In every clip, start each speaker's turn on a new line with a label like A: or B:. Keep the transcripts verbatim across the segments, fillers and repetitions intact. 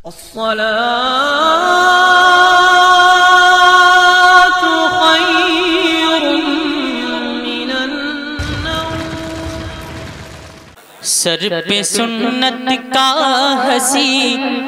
A: الصلاة خير من النوم.
B: سر پہ سنت کا ہنسی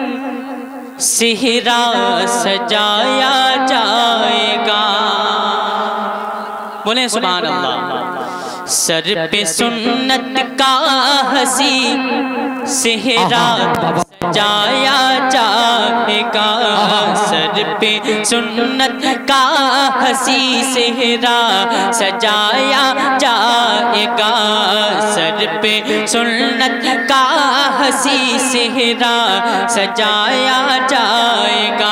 B: صحرا سجایا جائے گا. بولیں سبحان اللہ. سر پہ سنت کا ہنسی صحرا سجایا جائے گا. سر پہ سنت کا ہنسی صحرا سجایا جائے گا. سر پہ سنت کا ہنسی صحرا سجایا جائے گا.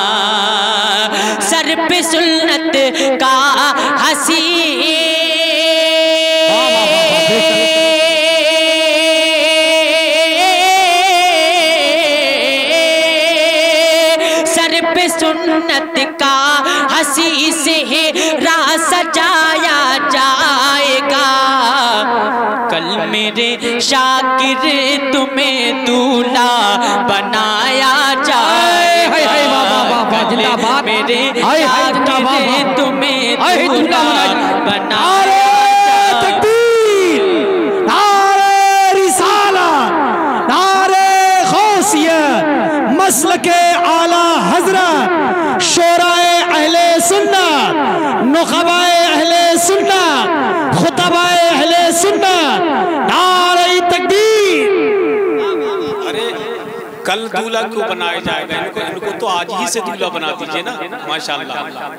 B: سر پہ سنت کا ہنسی سنت کا ہنسی صحرا سجایا جائے گا. کل میرے شاکر تمہیں دولہا بنایا جائے گا. کل میرے شاکر تمہیں دولہا بنایا
C: مسلک اعلیٰ حضرت شورائے اہل سنت نخبائے اہل سنت خطبائے اہل سنت نعرہ تکبیر.
D: ارے کل دولہا کو بنایا جائے گا. ان کو تو آج ہی سے دولہا بنا دیجئے نا. ماشاءاللہ.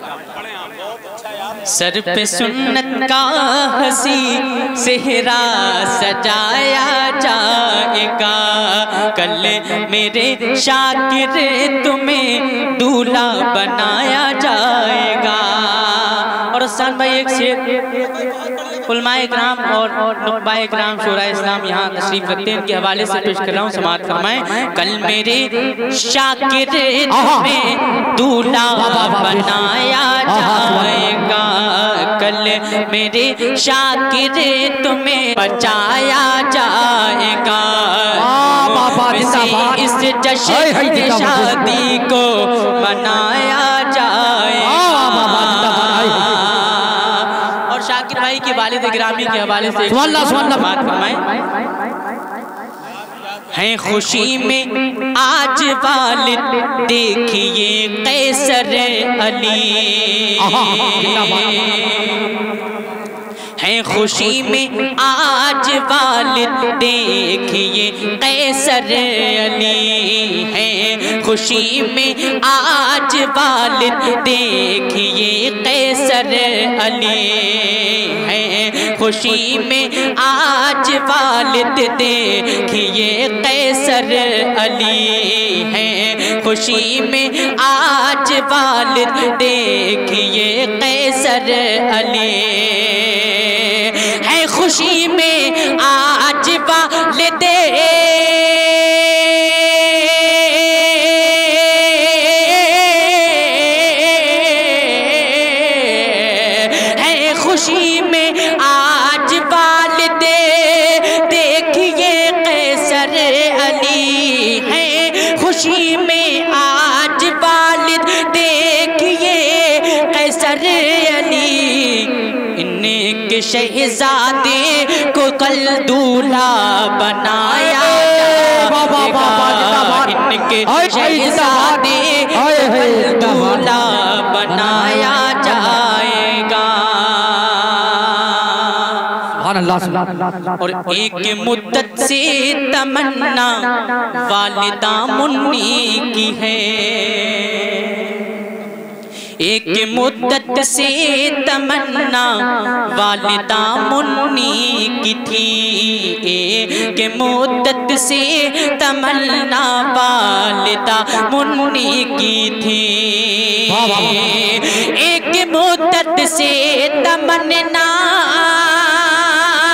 B: سر پہ سنت کا ہنسی صحرا سجایا جائے گا. کل میرے شاکر تمہیں دولہا بنایا جائے گا. اور حسان بھائی ایک شعر علماء اکرام اور نخبہ اکرام شورائے اسلام یہاں تشریف رکھتے ہیں، ان کے حوالے سے پیش کر رہا ہوں، سماعت فرمائیں. کل میرے شاکر تمہیں دولہا بنایا جائے گا. کل میرے شاکر تمہیں بچایا جائے گا. اس جشن شادی کو منایا جائے گا. اور شاکر بھائی کے والد گرامی کے حوالے سے بات فرمائیں. ہیں خوشی میں آج والد دیکھیے قیصر علی. ہیں خوشی میں آج والد دیکھیے قیصر علی. ہیں خوشی میں آج والد دیکھیے قیصر علی. ہیں خوشی میں آج والد دیکھیے قیصر علی. ہیں خوشی میں آج والد دیکھیے قیصر علی. ہے خوشی میں آج والد ہے خوشی میں آج والد دیکھیے قیصر علی. ہے خوشی میں آج والد دیکھیے قیصر علی. کہ شہزادے کو کل دولہا بنایا جائے گا. ان کے شہزادے کو کل دولہا بنایا جائے گا. اور ایک مدت سے تمنا والدہ منی کی ہے. ایک مدت سے تمنا والدہ منی کی تھی. ایک مدت سے تمنا والدہ منی کی تھی. ایک مدت سے تمنا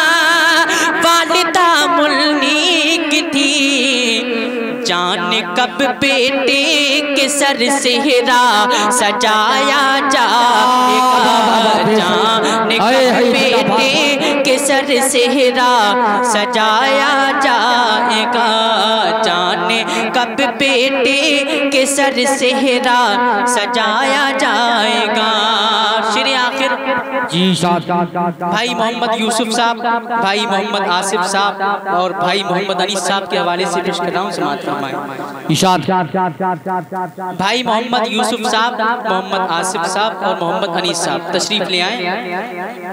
B: والدہ منی کی تھی. جان کا کب بیٹے کے سر سہرا سجایا جائے گا، جانے کب بیٹے کے سر سہرا سجایا جائے گا، جانے کب بیٹے کے سر سہرا سجایا جائے گا۔ شیر آخر
C: جی شاد
B: بھائی محمد یوسف صاحب، بھائی محمد آصف صاحب اور بھائی محمد انیس صاحب کے حوالے سے پیش کر رہا ہوں، سماعت فرمائیں۔
C: اشاد
B: بھائی محمد یوسف صاحب، محمد آصف صاحب اور محمد انیس صاحب تشریف لے آئیں۔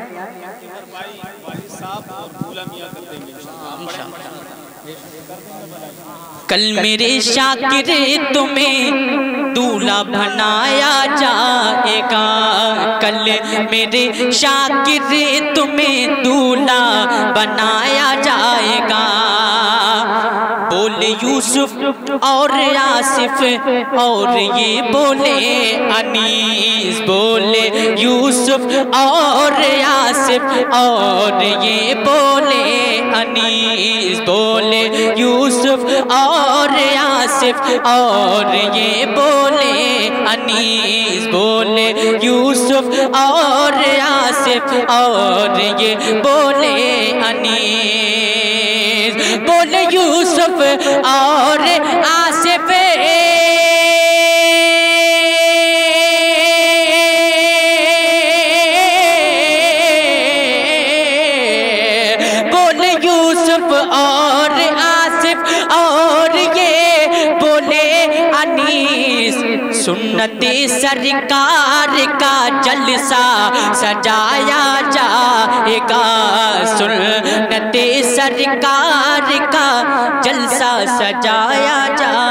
B: کل میرے شاکر تمہیں دولہا بنایا جائے گا، کل میرے شاکر تمہیں دولہا بنایا جائے گا۔ بولے یوسف اور آصف اور یہ بولے انیس، بولے یوسف اور آصف اور یہ بولے انیس، بولے یوسف اور آصف اور یہ بولے انیس، بولے یوسف اور آصف اور یہ بولے انیس، بولے یوسف اور آصف بولے یوسف اور آصف اور یہ بولے انیس، سنت سرکار کا جلسہ سجایا جائے گا، سنت سرکار کا جلسہ سجایا جائے گا۔